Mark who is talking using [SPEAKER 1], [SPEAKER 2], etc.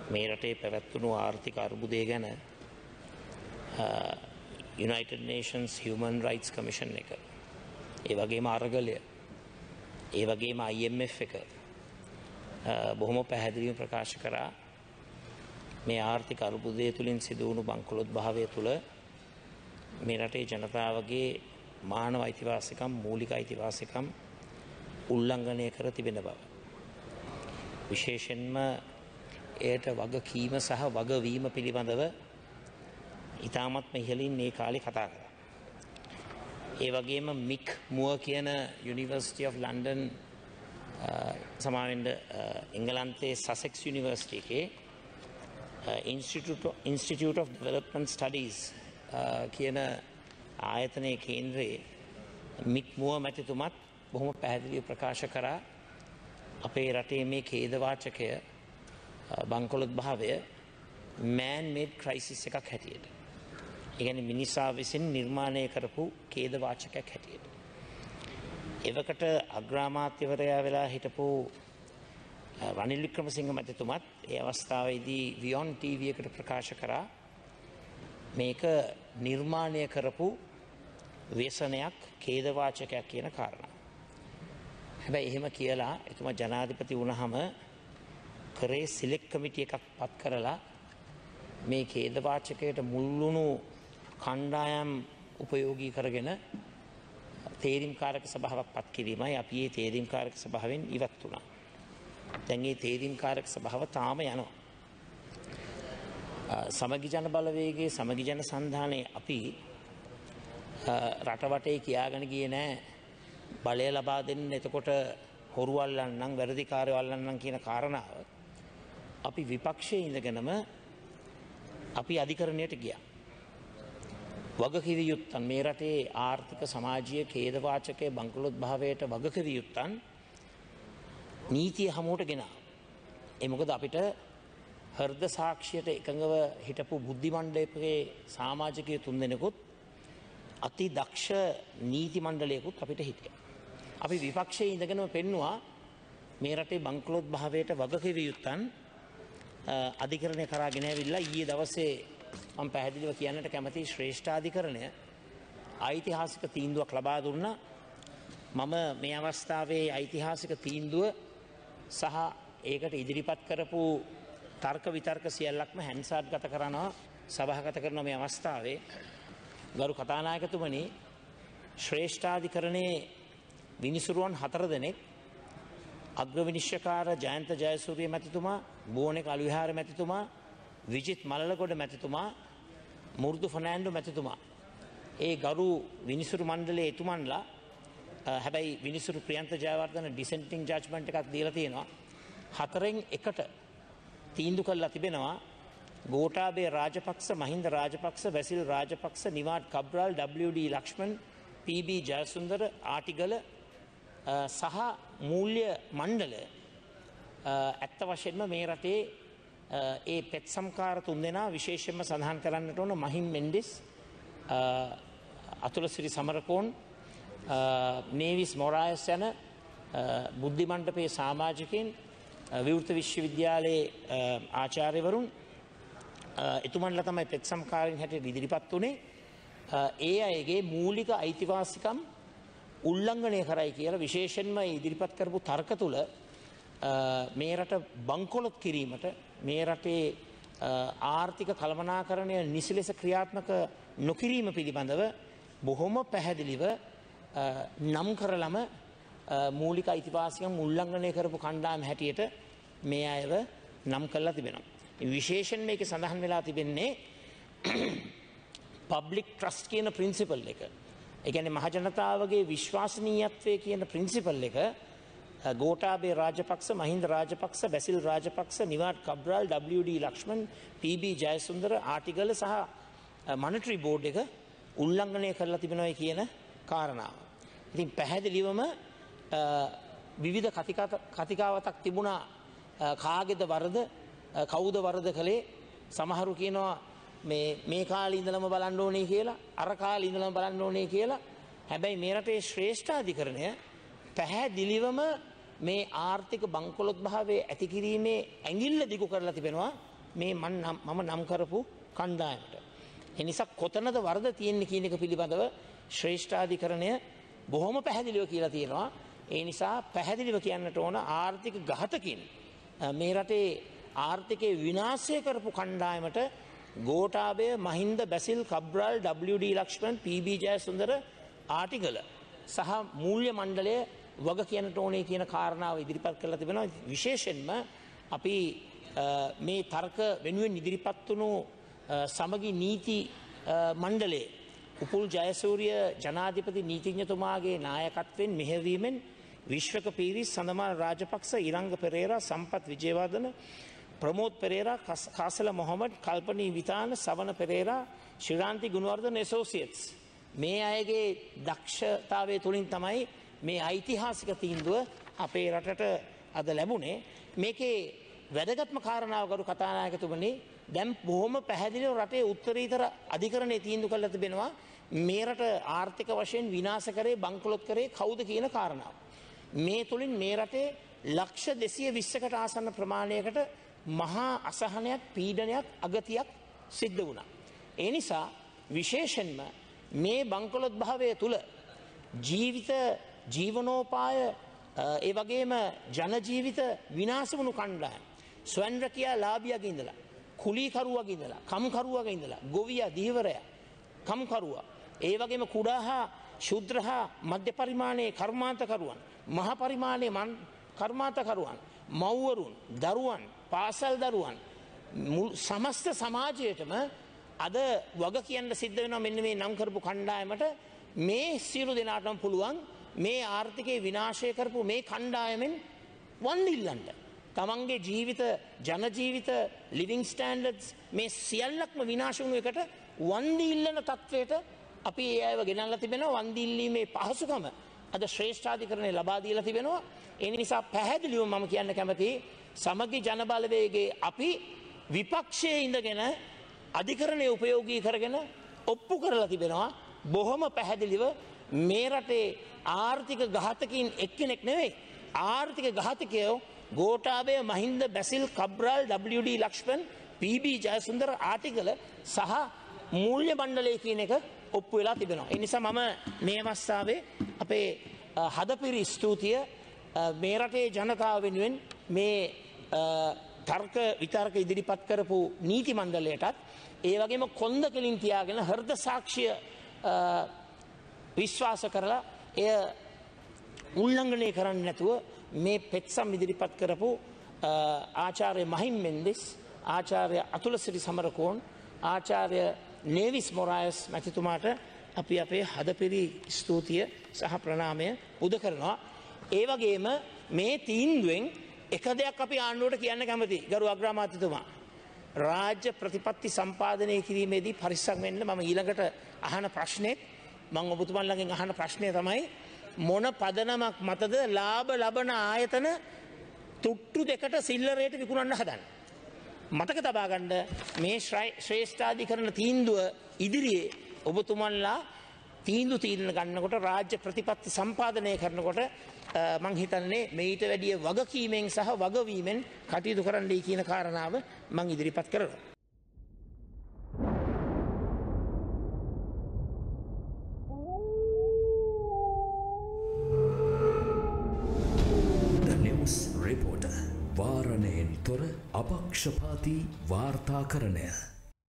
[SPEAKER 1] මේ රටේ පැවැත්වුණු ආර්ථික අර්බුදය ගැන United Nations Human Rights Commission එක, ඒ වගේම අරගලය, ඒ වගේම IMF එක බොහොම පැහැදිලිව ප්‍රකාශ කරා මේ ආර්ථික අර්බුදය තුළින් සිදු වුණු බංකොලොත් භාවය තුළ මේ රටේ ජනතාවගේ මානව අයිතිවාසිකම්, මූලික අයිතිවාසිකම් උල්ලංඝනය කර තිබෙන බව. විශේෂයෙන්ම එයට වගකීම සහ වගවීම පිළිබඳව ඉතාමත්ම ඉහළින් මේ කාලේ කතා කරා. ඒ වගේම මික් මුව කියන University of London සමාවෙන්න එංගලන්තයේ සසෙක්ස් යුනිවර්සිටි එකේ Institute of Development Studies කියන ආයතනයේ කේන්ද්‍රයේ මික් මුව මැතිතුමත් බොහොම පැහැදිලිව ප්‍රකාශ කරා අපේ රටේ මේ ඛේදවාචකය බංකොලොත් භාවය man made crisis එකක් හැටියට, ඒ කියන්නේ මිනිසා විසින් නිර්මාණය කරපු ඛේදවාචකයක් හැටියට. එවකට අග්‍රාමාත්‍යවරයා වෙලා හිටපු රනිල් වික්‍රමසිංහ මැතිතුමත් ඒ අවස්ථාවේදී වියොන් ටීවී එකට ප්‍රකාශ කරා මේක නිර්මාණය කරපු ව්‍යසනයක්, ඛේදවාචකයක් කියන කාරණා. හැබැයි එහෙම කියලා එතුමා ජනාධිපති වුණාම කරේ සිලෙක්ට් කමිටි එකක් පත් කරලා මේ ඛේදවාචකයට මුල්ුණු කණ්ඩායම් උපයෝගී කරගෙන තේරීම්කාරක සභාවක් පත් කිරීමයි අපි මේ තේරීම්කාරක සභාවෙන් ඉවත් වුණා. දැන් මේ තේරීම්කාරක සභාව තාම යනවා. සමගි ජන බලවේගයේ සමගි ජන සන්ධානයේ අපි රටවටේ කියාගෙන ගියේ නෑ බලය ලබා දෙන්න, එතකොට හොරු අල්ලන්නම්, වැරදිකාරයෝ අල්ලන්නම් කියන කාරණාව අපි විපක්ෂයේ ඉඳගෙනම අපි අධිකරණයට ගියා. වගකිව යුත්තන් මේ රටේ ආර්ථික සමාජීය ඛේදවාචකයේ බංකොලොත් භාවයට වගකිව යුත්තන් නීතිය හමුවට ගෙනා. ඒ මොකද අපිට හෘද සාක්ෂියට එකඟව හිටපු බුද්ධි මණ්ඩලයේ සමාජිකයෝ 3 දෙනෙකුත් අති දක්ෂ නීති මණ්ඩලයකුත් අපිට හිටියා. අපි විපක්ෂයේ ඉඳගෙනම පෙන්නවා මේ රටේ බංකොලොත් භාවයට වගකිව යුත්තන් අධිකරණය කරාගෙන ඇවිල්ලා ඊයේ දවසේ මම පැහැදිලිව කියන්නට කැමති ශ්‍රේෂ්ඨාධිකරණය ඓතිහාසික තීන්දුවක් ලබා දුන්නා. මම මේ අවස්ථාවේ ඓතිහාසික තීන්දුව සහ ඒකට ඉදිරිපත් කරපු තර්ක විතර්ක සියල්ලක්ම හැන්සාට් ගත කරනවා, සභාගත කරන මේ අවස්ථාවේ ගරු කතානායකතුමනි, ශ්‍රේෂ්ඨාධිකරණයේ විනිසුරුවන් 4 දෙනෙක්, අග්‍ර විනිශ්චයකාර ජයන්ත ජයසූරිය මැතිතුමා, බෝනෙක අලුවිහාර මැතිතුමා, විජිත් මලලගොඩ මැතිතුමා, මුර්දු ෆර්නෑන්ඩෝ මැතිතුමා, ඒ ගරු විනිසුරු මණ්ඩලයේ එතුමන්ලා, හැබැයි විනිසුරු ප්‍රියන්ත ජයවර්ධන ඩිසෙන්ටිං ජජ්මන්ට් එකක් දීලා තියෙනවා. 4න් 1ට තීන්දුව කළා තිබෙනවා ගෝඨාභය රාජපක්ෂ, මහින්ද රාජපක්ෂ, වැසිල් රාජපක්ෂ, නිවාඩ් කබ්‍රාල්, WD ලක්ෂ්මන්, PB ජයසුන්දර, ආටිගල සහ මූල්‍ය මණ්ඩල ඇත්ත වශයෙන්ම මේ රටේ ඒ පෙත් සම්කාර 3 දෙනා, විශේෂයෙන්ම සඳහන් කරන්නට ඕන මහිම් මෙන්ඩිස්, අතුලසිරි සමරකෝන්, නේවිස් මොරායස් යන බුද්ධි මණ්ඩපයේ සමාජිකයින්, විවෘත විශ්වවිද්‍යාලයේ ආචාර්යවරුන්, එතුමන්ලා තමයි පෙත් සම්කාරයෙන් හැටියට ඉදිරිපත් වුණේ. ඒ අයගේ මූලික අයිතිවාසිකම් උල්ලංඝනය කරයි කියලා විශේෂයෙන්ම ඉදිරිපත් කරපු තර්ක තුල මේ රට බංකොලොත් කිරීමට, මේ රටේ ආර්ථික කළමනාකරණය නිසි ලෙස ක්‍රියාත්මක නොකිරීම පිළිබඳව බොහොම පැහැදිලිව නම් කරලම මූලික අයිතිවාසිකම් උල්ලංඝනය කරපු කණ්ඩායම හැටියට මේ අයව නම් කරලා තිබෙනවා. විශේෂයෙන් මේක සඳහන් වෙලා තිබෙන්නේ පබ්ලික් ට්‍රස්ට් කියන ප්‍රින්සිපල් එක. ඒ කියන්නේ මහජනතාවගේ විශ්වාසනීයත්වය කියන ප්‍රින්සිපල් එක ගෝඨාභය රාජපක්ෂ, මහින්ද රාජපක්ෂ, බැසිල් රාජපක්ෂ, නිවාඩ් කබ්‍රාල්, WD ලක්ෂ්මන්, PB ජයසුන්දර, ආටිගල සහ මොනිටරි බෝඩ් එක උල්ලංඝනය කරලා තිබෙනවා කියන කාරණාව. ඉතින් පැහැදිලිවම විවිධ කතිකාවතක් තිබුණා කාගේද වරද, කවුද වරද කළේ. සමහරු කියනවා මේ කාලේ ඉඳලම බලන්න ඕනේ කියලා, අර කාලේ ඉඳලම බලන්න ඕනේ කියලා. හැබැයි මේ රටේ ශ්‍රේෂ්ඨාධිකරණය පැහැදිලිවම මේ ආර්ථික බංකොලොත් භාවයේ ඇති කිරීමේ ඇඟිල්ල දිගු කරලා තිබෙනවා මේ මම නම් කරපු කණ්ඩායමට. ඒ නිසා කොතනද වරද තියෙන්නේ කියන එක පිළිබඳව ශ්‍රේෂ්ඨාධිකරණය බොහොම පැහැදිලිව කියලා තියෙනවා. ඒ නිසා පැහැදිලිව කියන්නට ඕන ආර්ථික ඝාතකින් මේ රටේ ආර්ථිකය විනාශය කරපු කණ්ඩායමට ගෝඨාභය, මහින්ද, බැසිල්, කබ්‍රාල්, WD ලක්ෂ්මන්, PB ජයසුන්දර ආටිගල සහ මූල්‍ය මණ්ඩලය වග කියන්නට ඕනේ කියන කාරණාව ඉදිරිපත් කරලා තිබෙනවා. විශේෂයෙන්ම අපි මේ තර්ක වෙනුවෙන් ඉදිරිපත් වුණු සමගි නීති මණ්ඩලයේ උපුල් ජයසූරිය ජනාධිපති නීතිඥතුමාගේ නායකත්වයෙන් මෙහෙයවීමෙන් විශ්වක පීරිස්, සඳමාන රාජපක්ෂ, ඉරංග පෙරේරා, සම්පත් විජේවර්ධන, ප්‍රමෝද් පෙරේරා, කාසල මොහමඩ්, කල්පනී විතාන, සවන පෙරේරා, ශ්‍රීරාන්ති ගුණවර්ධන ඇසෝසියට්ස් මේ අයගේ දක්ෂතාවය තුළින් තමයි මේ ඓතිහාසික තීන්දුව අපේ රටට අද ලැබුණේ. මේකේ වැදගත්ම කාරණාව ගරු කතානායකතුමනි, දැන් බොහොම පැහැදිලිව රටේ උත්තරීතර අධිකරණයේ තීන්දුව කළා තිබෙනවා මේ රට ආර්ථික වශයෙන් විනාශ කරේ, බංකොලොත් කරේ කවුද කියන කාරණාව. මේ තුලින් මේ රටේ ලක්ෂ 220කට ආසන්න ප්‍රමාණයකට මහා අසහනයක්, පීඩනයක්, අගතියක් සිද්ධ වුණා. ඒ නිසා විශේෂයෙන්ම මේ බංකොලොත් භාවය තුල ජීවිත, ජීවනෝපාය, ඒ වගේම ජන ජීවිත විනාශ වුණු කණ්ඩායම්, ස්වයං රැකියා ලාභියාගේ ඉඳලා, කුලීකරුවාගේ ඉඳලා, කම්කරුවාගේ ඉඳලා, ගොවියා, දීවරයා, කම්කරුවා, ඒ වගේම කුඩා හා ශුද්‍ර හා මධ්‍ය පරිමාණයේ කර්මාන්තකරුවන්, මහ පරිමාණයේ කර්මාන්තකරුවන්, මව්වරුන්, දරුවන්, පාසල් දරුවන්, සමස්ත සමාජයටම අද වග කියන්න සිද්ධ වෙනවා මෙන්න මේ නම් කරපු කණ්ඩායමට. මේ සියලු දෙනාටම පුළුවන් මේ ආර්ථිකයේ විනාශය කරපු මේ කණ්ඩායමෙන් වන්දි ඉල්ලන්න. තමන්ගේ ජීවිත, ජන ජීවිත, ලිවිං ස්ටෑන්ඩඩ්ස් මේ සියල්ලක්ම විනාශ වුණු එකට වන්දි ඉල්ලන තත්වයට අපි ඒ අයව ගෙනල්ලා තිබෙනවා. වන්දි ඉල්ලීමේ පහසුකම අද ශ්‍රේෂ්ඨාධිකරණය ලබා දීලා තිබෙනවා. ඒ නිසා පැහැදිලිව මම කියන්න කැමතියි සමගි ජන බලවේගයේ අපි විපක්ෂයේ ඉඳගෙන අධිකරණය උපයෝගී කරගෙන ඔප්පු කරලා තිබෙනවා බොහොම පැහැදිලිව මේ රටේ ආර්ථික ඝාතකයින් එක්කෙනෙක් නෙවෙයි, ආර්ථික ඝාතකයෝ ගෝඨාභය, මහින්ද, බැසිල්, කබ්‍රාල්, WD ලක්ෂ්මන්, PB ජයසුන්දර ආටිගල සහ මූල්‍ය මණ්ඩලය කියන එක ඔප්පු වෙලා තිබෙනවා. ඒ නිසා මම මේ අවස්ථාවේ අපේ හදපිරි ස්තුතිය මේ රටේ ජනතාව වෙනුවෙන් මේ තර්ක විතර්ක ඉදිරිපත් කරපු නීති මණ්ඩලයටත්, ඒ වගේම කොන්ද කෙලින් තියාගෙන හෘද සාක්ෂිය විශ්වාස කරලා එය උල්ලංඝනය කරන්නේ නැතුව මේ පෙත්සම් ඉදිරිපත් කරපු ආචාර්ය මහිම් මෙන්දිස්, ආචාර්ය අතුලසිරි සමරකෝන්, ආචාර්ය නේවිස් මොරායස් මැතිතුමාට අපි අපේ හදපිරි ස්තුතිය සහ ප්‍රණාමය පුද කරනවා. ඒ වගේම මේ තීන්දුවෙන් එක දෙයක් අපි ආණ්ඩුවට කියන්න කැමතියි ගරු අග්‍රාමාත්‍යතුමා. රාජ්‍ය ප්‍රතිපත්ති සම්පාදනය කිරීමේදී පරිස්සම් වෙන්න. මම ඊළඟට අහන ප්‍රශ්නෙත් මම ඔබතුමන්ලගෙන් අහන ප්‍රශ්නය තමයි මොන පදනමක් මතද ලාභ ලබන ආයතන තුට්ටු දෙකට සිල්ලරයට විකුණන්න හදන්නේ. මතක තබා ගන්න මේ ශ්‍රේෂ්ඨාධිකරණ තීන්දුව ඉදිරියේ ඔබතුමන්ලා තීන්දුව ගන්නකොට, රාජ්‍ය ප්‍රතිපත්ති සම්පාදනය කරනකොට මං හිතන්නේ මේට වැඩිය වගකීමෙන් සහ වගවීමෙන් කටයුතු කරන්නයි කියන කාරණාව මං ඉදිරිපත් කරනවා.
[SPEAKER 2] රිපෝටර් වාරණයෙන් තොර අපක්ෂපාතී වාර්තාකරණය.